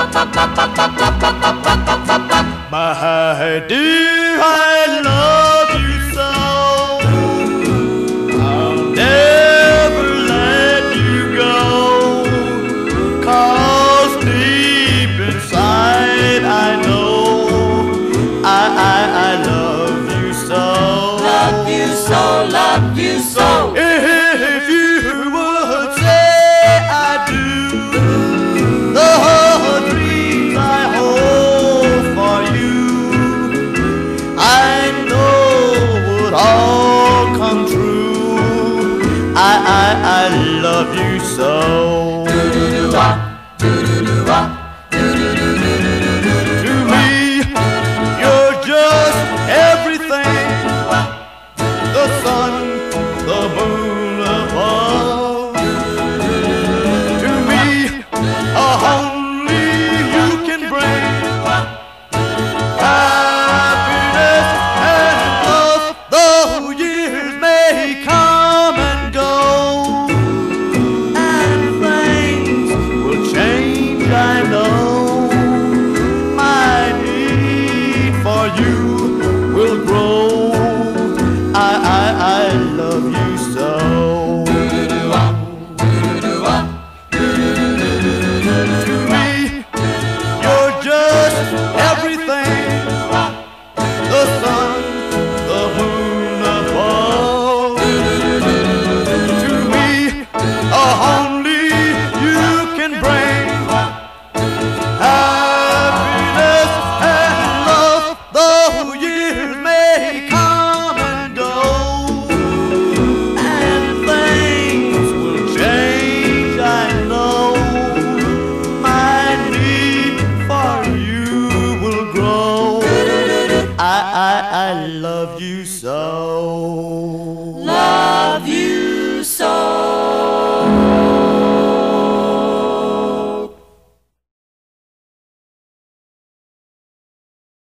My dear, I love you so. I'll never let you go. 'Cause deep inside I know I love you so. Love you so, love you so. If you would say I do, the dreams I hold for you, I know would all come true. I love you so. Do-do-do-wah, do-do-do-wah, do-do-do-do-do-do-do. To me, you're just everything. The sun, the moon above. To me, only you can bring happiness and love. Though years may come and go, and things will change, I know. My need for you will grow. I love you so. To me, you're just everything. The sun, the moon above. To me, only you can bring happiness and love. Though years may come and go, and things will change, I know. My need for you will grow. I love you so.